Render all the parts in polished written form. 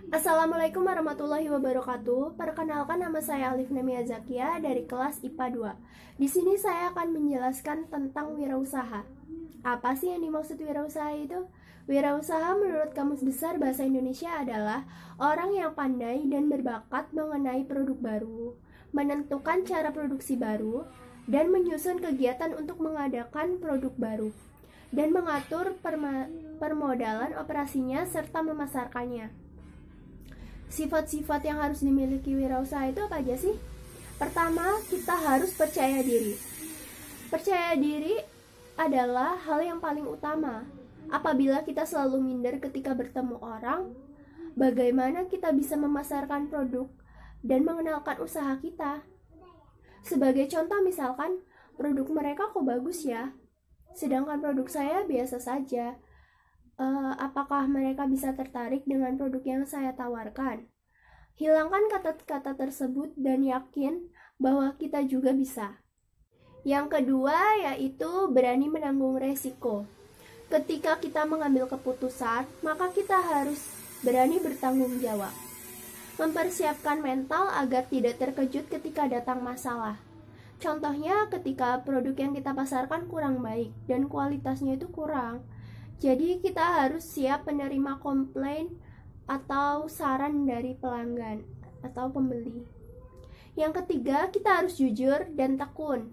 Assalamualaikum warahmatullahi wabarakatuh. Perkenalkan, nama saya Alif Namia Zakia dari kelas IPA 2. Di sini saya akan menjelaskan tentang wirausaha. Apa sih yang dimaksud wirausaha itu? Wirausaha menurut Kamus Besar Bahasa Indonesia adalah orang yang pandai dan berbakat mengenai produk baru, menentukan cara produksi baru, dan menyusun kegiatan untuk mengadakan produk baru, dan mengatur permodalan operasinya serta memasarkannya. Sifat-sifat yang harus dimiliki wirausaha itu apa aja sih? Pertama, kita harus percaya diri. Percaya diri adalah hal yang paling utama. Apabila kita selalu minder ketika bertemu orang, bagaimana kita bisa memasarkan produk dan mengenalkan usaha kita? Sebagai contoh misalkan, produk mereka kok bagus ya, sedangkan produk saya biasa saja. Apakah mereka bisa tertarik dengan produk yang saya tawarkan? Hilangkan kata-kata tersebut dan yakin bahwa kita juga bisa. Yang kedua yaitu berani menanggung resiko. Ketika kita mengambil keputusan, maka kita harus berani bertanggung jawab. Mempersiapkan mental agar tidak terkejut ketika datang masalah. Contohnya ketika produk yang kita pasarkan kurang baik dan kualitasnya itu kurang. Jadi kita harus siap menerima komplain atau saran dari pelanggan atau pembeli. Yang ketiga, kita harus jujur dan tekun.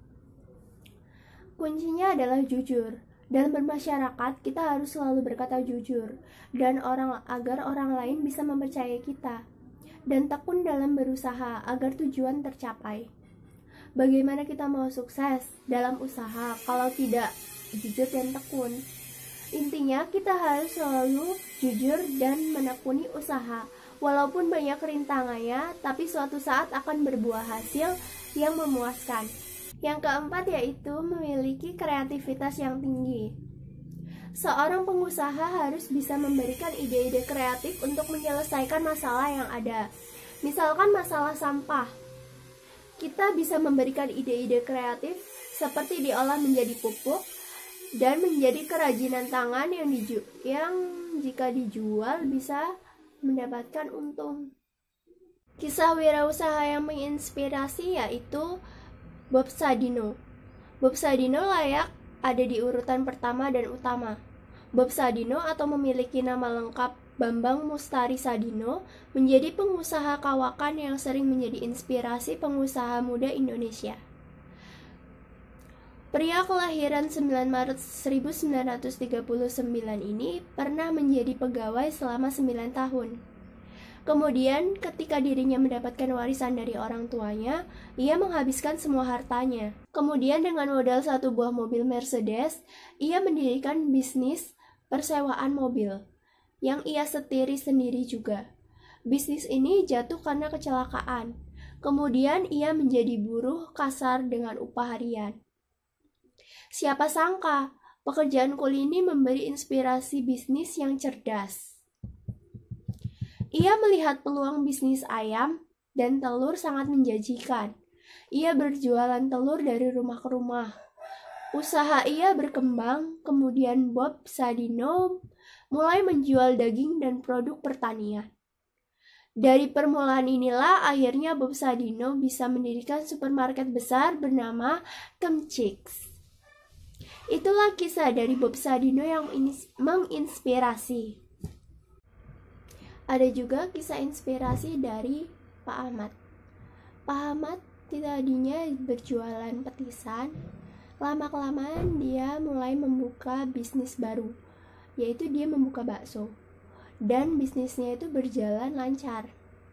Kuncinya adalah jujur. Dalam bermasyarakat, kita harus selalu berkata jujur dan agar orang lain bisa mempercayai kita. Dan tekun dalam berusaha agar tujuan tercapai. Bagaimana kita mau sukses dalam usaha kalau tidak jujur dan tekun? Intinya kita harus selalu jujur dan menekuni usaha. Walaupun banyak rintangannya, tapi suatu saat akan berbuah hasil yang memuaskan. Yang keempat yaitu memiliki kreativitas yang tinggi. Seorang pengusaha harus bisa memberikan ide-ide kreatif untuk menyelesaikan masalah yang ada. Misalkan masalah sampah. Kita bisa memberikan ide-ide kreatif seperti diolah menjadi pupuk dan menjadi kerajinan tangan yang jika dijual bisa mendapatkan untung. Kisah wirausaha yang menginspirasi yaitu Bob Sadino. Bob Sadino layak ada di urutan pertama dan utama. Bob Sadino atau memiliki nama lengkap Bambang Mustari Sadino menjadi pengusaha kawakan yang sering menjadi inspirasi pengusaha muda Indonesia. Pria kelahiran 9 Maret 1939 ini pernah menjadi pegawai selama 9 tahun. Kemudian ketika dirinya mendapatkan warisan dari orang tuanya, ia menghabiskan semua hartanya. Kemudian dengan modal satu buah mobil Mercedes, ia mendirikan bisnis persewaan mobil yang ia setiri sendiri juga. Bisnis ini jatuh karena kecelakaan. Kemudian ia menjadi buruh kasar dengan upah harian. Siapa sangka, pekerjaan kuli ini memberi inspirasi bisnis yang cerdas. Ia melihat peluang bisnis ayam dan telur sangat menjanjikan. Ia berjualan telur dari rumah ke rumah. Usaha ia berkembang, kemudian Bob Sadino mulai menjual daging dan produk pertanian. Dari permulaan inilah akhirnya Bob Sadino bisa mendirikan supermarket besar bernama Kemchicks. Itulah kisah dari Bob Sadino yang menginspirasi. Ada juga kisah inspirasi dari Pak Ahmad. Pak Ahmad tadinya berjualan petisan. Lama-kelamaan dia mulai membuka bisnis baru, yaitu dia membuka bakso. Dan bisnisnya itu berjalan lancar.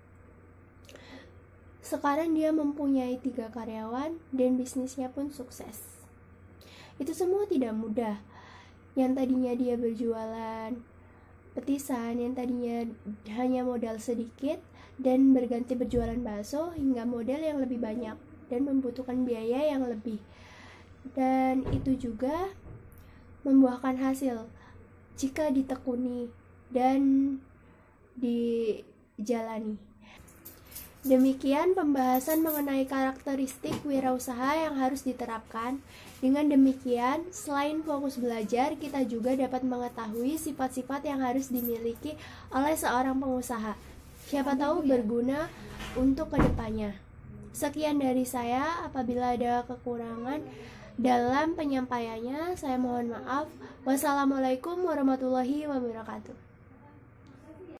Sekarang dia mempunyai 3 karyawan dan bisnisnya pun sukses. Itu semua tidak mudah. Yang tadinya dia berjualan petisan, yang tadinya hanya modal sedikit dan berganti berjualan bakso hingga modal yang lebih banyak dan membutuhkan biaya yang lebih. Dan itu juga membuahkan hasil jika ditekuni dan dijalani. Demikian pembahasan mengenai karakteristik wirausaha yang harus diterapkan. Dengan demikian, selain fokus belajar, kita juga dapat mengetahui sifat-sifat yang harus dimiliki oleh seorang pengusaha. Siapa tahu berguna untuk kedepannya. Sekian dari saya, apabila ada kekurangan dalam penyampaiannya, saya mohon maaf. Wassalamualaikum warahmatullahi wabarakatuh.